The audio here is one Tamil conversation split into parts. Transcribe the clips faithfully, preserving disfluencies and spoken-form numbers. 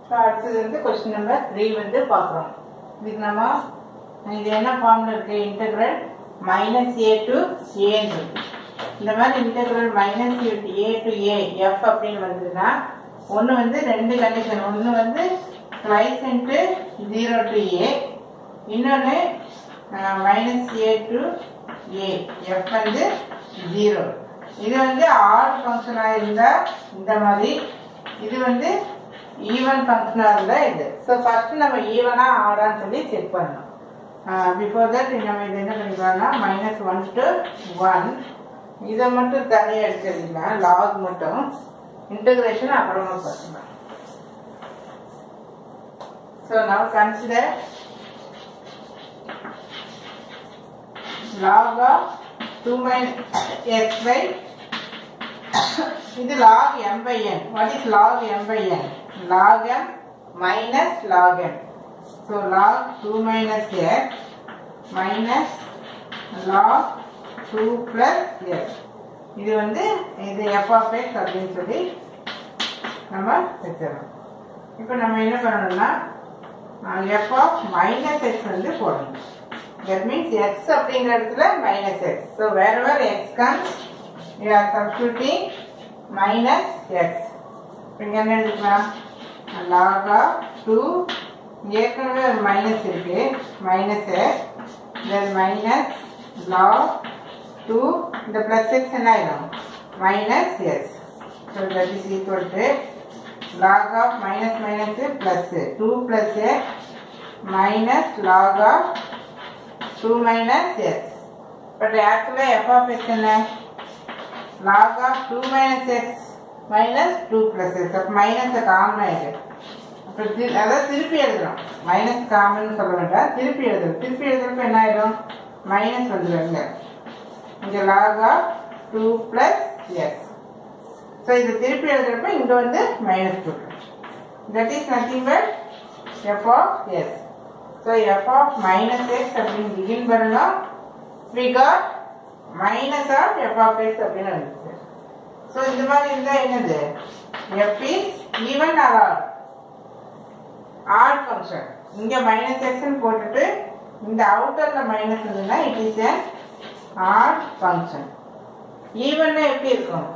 ஸோ அடுத்தது வந்து கொஸ்டின் நம்பர் த்ரீ வந்து பார்க்குறோம். இதுக்கு நம்ம இது என்ன ஃபார்மில் இருக்குது, இன்டெக்ரல் மைனஸ் ஏ டு ஏன்னு இருக்கு. இந்த மாதிரி integral minus A to A F அப்படின்னு வந்ததுன்னா ஒன்று வந்து ரெண்டு கண்டிஷன், ஒன்று வந்து twice into zero to A, இன்னொன்று minus A to A F வந்து ஜீரோ. இது வந்து ஆட் ஃபங்க்ஷனாக இருந்தால் இந்த மாதிரி, இது வந்து ஈவன் ஃபங்க்ஷனாக இருந்தால் இது. ஸோ ஃபஸ்ட்டு நம்ம ஈவனாக ஆடான்னு சொல்லி செக் பண்ணணும். பிஃபோர் தட் நம்ம இது என்ன பண்ணிக்கலாம்னா மைனஸ் ஒன் டு ஒன் இதை மட்டும் தனியாக எடுத்துக்கலாம், லாக் மட்டும், இன்டகிரேஷன் அப்புறமா பார்க்கலாம். So now consider log of two minus x by இது log m by n. What is log m by n? Log m minus log n. So log two minus x minus log two plus x. இது வந்து இது f of x அப்படின்னு சொல்லி நம்ம வச்சிடறோம். இப்போ நம்ம என்ன பண்ணணும்னா f of minus x வந்து போடணும். That means x அப்படிங்கிற இடத்துல minus x. So wherever x comes, we are substituting minus x. இங்க என்ன எடுக்கலாம், log of two, ஏற்கனவே ஒரு மைனஸ் இருக்கு, minus x, then minus log two, இந்த plus x என்ன ஆயிடும், minus x. So that is equal to log of minus minus plus two plus x minus log of two minus x. But actually f of x என்ன, log of two minus x minus two plus x. அப்போ மைனஸை காமன் ஆகிடும். அப்போ அதாவது திருப்பி எழுதுறோம், மைனஸ் காமன் சொல்ல வேண்டாம், திருப்பி எழுதுறோம். திருப்பி எழுதுறப்ப என்ன ஆகிடும், மைனஸ் வந்துடுங்க. இங்கே log of two plus x. So இது திருப்பி எழுதுறப்ப இங்கே வந்து minus two. That is nothing but f of x. So f of minus x அப்படின்னு begin பண்ணணும். We got minus of f of x அப்படின்னு வந்துச்சு. So இந்த மாதிரி இருந்தால் என்னது, f is even or odd? Odd function. இங்கே minus x போட்டுட்டு இந்த அவுட்டர்ல மைனஸ் இருந்ததுன்னா it is an odd function. Evenனா எப்படி இருக்கும்,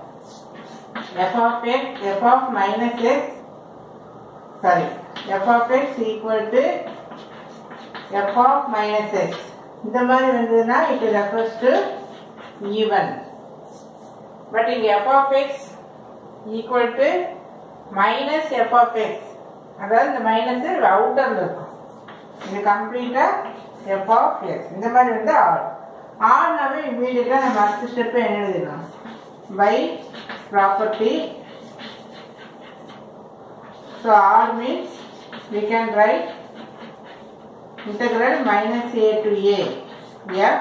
f of x, f of minus x, sorry, f of x equal to f of minus x. இந்த மாதிரி வந்ததுன்னா it refers to even. But இங்க f of x equal to minus f of x, அதாவது இந்த மைனஸ் அவுட்டர்ல இருக்கும், இது கம்ப்ளீட்டா f of x. இந்த மாதிரி வந்து ஆட். ஆட்னாவே இமீடியட்டா நம்ம அடுத்த ஸ்டெப் என்ன எழுதிடலாம், by property. So odd means we can write integral minus a to a f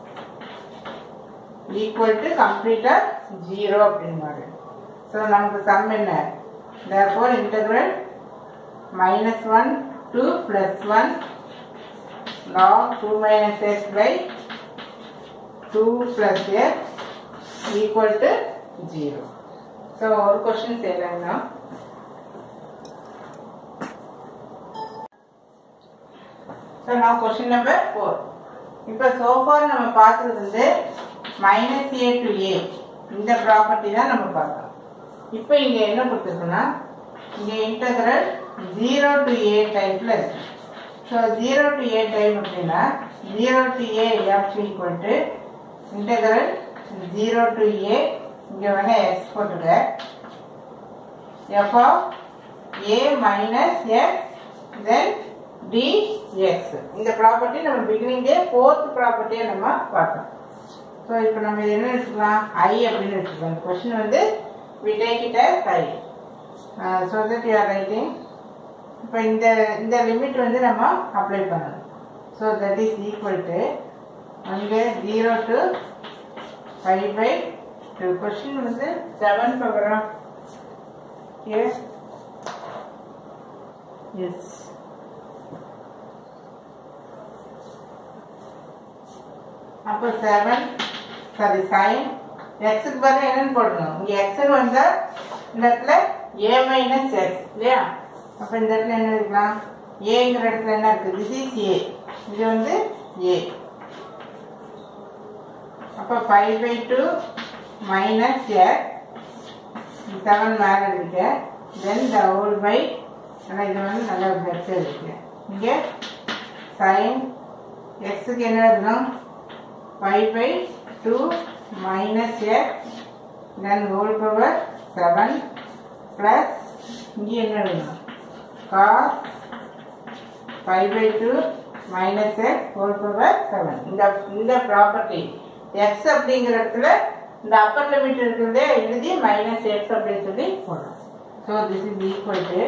equal to complete zero அப்படின்னு மாதிரி. So நமக்கு sum என்ன, therefore integral minus one to plus one log two minus x by two plus x equal to zero. So ஒரு question செய்யலாம்னா, so now question number four. இப்போ so far நம்ம பார்த்தது வந்து minus a to a இந்த ப்ராப்பர்ட்டி தான் நம்ம பார்த்தோம். இப்போ இங்க என்ன கொடுத்துருக்குன்னா இங்க integral zero to a டைப்ல இருக்கு. So zero to a type அப்படின்னா zero to a f equal to integral zero to a, இங்க வேணா x போட்டுக்க, f of a minus x then dx. இந்த ப்ராப்பர்ட்டி நம்ம பிகினிங்லே ஃபோர்த் ப்ராப்பர்ட்டியை நம்ம பார்த்தோம். ஸோ இப்போ நம்ம இது என்ன எடுத்துக்கலாம், i அப்படின்னு எடுத்துக்கலாம். இந்த கொஸ்டின் வந்து we take it as i. uh, so that you are writing. இப்போ இந்த இந்த லிமிட் வந்து நம்ம அப்ளை பண்ணணும். So that is equal to அங்கே zero to five by two. Question வந்து செவன் பார்க்குறோம். எஸ் எஸ் அப்போ செவன் சாரி சைன் எக்ஸுக்கு பதில் என்னன்னு போடணும், இங்கே எக்ஸுன்னு வந்தால் இந்த இடத்துல ஏ மைனஸ் எக்ஸ் இல்லையா. அப்போ இந்த இடத்துல என்ன இருக்கலாம்? ஏங்கிற இடத்துல என்ன இருக்குது? This is A. இது வந்து ஏ. அப்போ five by two minus X seven மேலே இருக்கு. தென் த ஹோல் பை, ஆனால் இது வந்து நல்லா பெருசாக இருக்கு. இங்கே சைன் எக்ஸுக்கு என்ன இருக்கணும்? Five by two minus X then whole power seven plus இங்கே என்ன இருக்கணும்? Cos five by two minus X whole power seven. இந்த இந்த ப்ராப்பர்ட்டி எக்ஸ் அப்படிங்கிற இடத்துல இந்த அப்பர் லிமிட் இருக்கிறதே எழுதி மைனஸ் எக்ஸ் அப்படின்னு சொல்லி போடணும். So this is equal to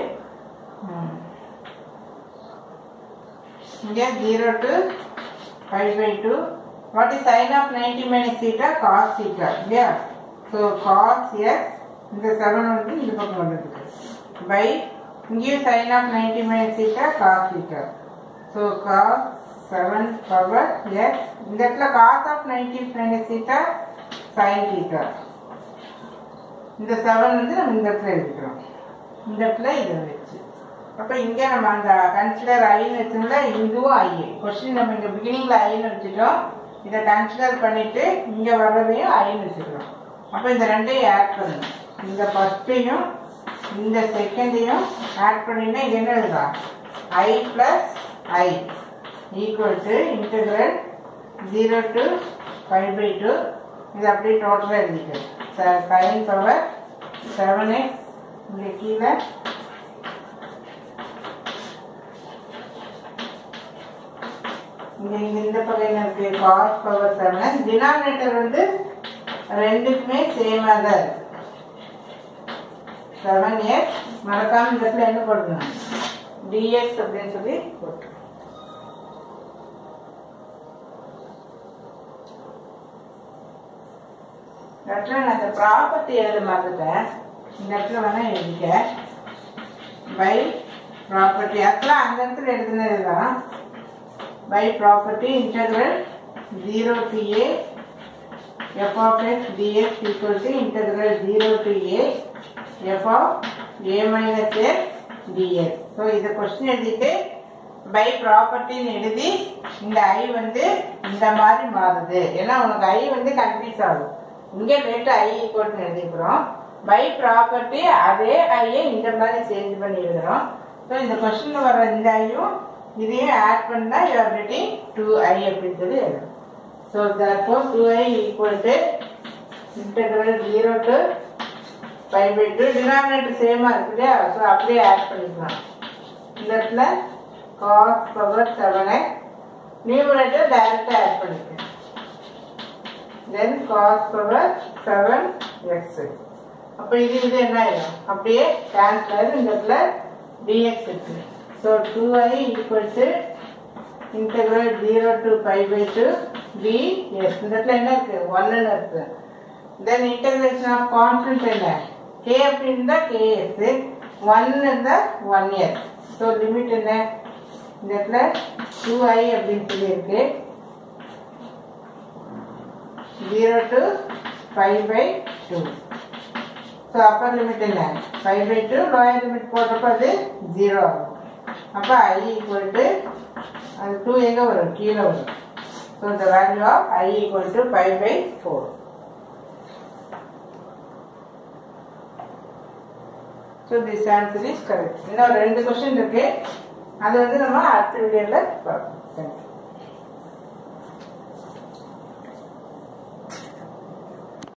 இங்கே zero to five by two. What is sine of ninety minus theta? Cos theta இல்லையா? ஸோ காஸ் எக்ஸ் இந்த செவன் வந்து இந்த பக்கம் வந்துருக்கு பை இங்கேயும் sine of ninety minus theta cos theta. So cos seven power X. இந்த இடத்துல cos of ninety minus theta sine theta. இந்த செவன் வந்து நம்ம இந்த இடத்துல எடுத்துக்கிறோம். இந்த இடத்துல இதை வச்சு அப்போ இங்கே நம்ம அந்த கன்சிடர் ஐன்னு வச்சோம்ல, இதுவும் ஐ. கொஸ்டின் நம்ம இங்கே பிகினிங்கில் ஐன்னு வச்சுட்டோம். இதை கன்சிடர் பண்ணிட்டு இங்கே வர்றதையும் ஐன்னு வச்சுக்கிறோம். அப்போ இந்த ரெண்டையும் ஆட் பண்ணணும். இந்த ஃபர்ஸ்ட்டையும் இந்த செகண்டையும் ஆட் பண்ணினா இது என்ன இருக்கா? I plus I equal to integral zero to five by two. இது அப்படியே டோட்டலாக எழுதிட்டு சைன் பவர் செவன் எக்ஸ் இங்கே கீழே இங்கே இங்கே இந்த பக்கம் என்ன இருக்கு? Cos power seven. டினாமினேட்டர் வந்து ரெண்டுக்குமே சேமாக தான் இருக்கு. செவன் எக்ஸ் மறக்காம இந்த இடத்துல என்ன போடணும்? டிஎக்ஸ் அப்படின்னு சொல்லி போட்டு இடத்துல நான் இந்த ப்ராப்பர்ட்டி எழுத மறந்துட்டேன். இந்த இடத்துல வேணா எழுதிக்க பை ப்ராப்பர்ட்டி. அதெல்லாம் அந்த இடத்துல எழுதுனது தான். By property integral zero to A F of X dx equal to integral zero to A F of A minus X dx. So இதை கொஸ்டின் எழுதிட்டு பை ப்ராப்பர்ட்டின்னு எழுதி இந்த ஐ வந்து இந்த மாதிரி மாறுது. ஏன்னா உனக்கு ஐ வந்து கன்ஃபியூஸ் ஆகும். இங்கே ரேட்டு ஐ ஈக்குவல்னு எழுதிக்கிறோம். பை ப்ராப்பர்ட்டி அதே ஐயை இந்த மாதிரி சேஞ்ச் பண்ணி எழுதுறோம். ஸோ இந்த கொஸ்டின் வர இந்த ஐயும் இதையும் ஆட் பண்ணா you are getting two I அப்படின்னு சொல்லி எழுதுறோம். So therefore two I equal to integral zero to five by two. Denominator சேமாக இருக்கு இல்லையா? ஸோ அப்படியே ஆட் பண்ணிக்கலாம். இந்த இடத்துல cos power seven x numerator டைரக்டாக ஆட் பண்ணிக்கலாம். Then cos power seven x. அப்போ இது இது என்ன ஆயிடும்? அப்படியே கேன்சல் ஆயிடும். இந்த இடத்துல டிஎக்ஸ் இருக்கு. So two I equal to integral zero to five by two dx. இந்த இடத்துல என்ன இருக்கு? ஒன்னு இருக்கு. தென் இன்டெகிரேஷன் ஆஃப் கான்ஸ்டன்ட் என்ன? கே அப்படின்னு இருந்தா கேஎஸ், ஒன் இருந்தா ஒன் எக்ஸ். ஸோ லிமிட் என்ன? இந்த இடத்துல டூ ஐ அப்படின்னு சொல்லி இருக்கு. Zero to five by two. So upper limit என்ன? Five by two. Lower limit போடுறப்ப அது ஜீரோ ஆகும். அப்போ ஐ ஈக்குவல் டு அது டூ எங்கே வரும்? கீழே வரும். ஸோ இந்த value of I equal to five by four. So this answer is correct. இன்னும் ரெண்டு கொஸ்டின் இருக்கு. அது வந்து நம்ம அடுத்த வீடியோவில் பார்ப்போம். தேங்க்யூ.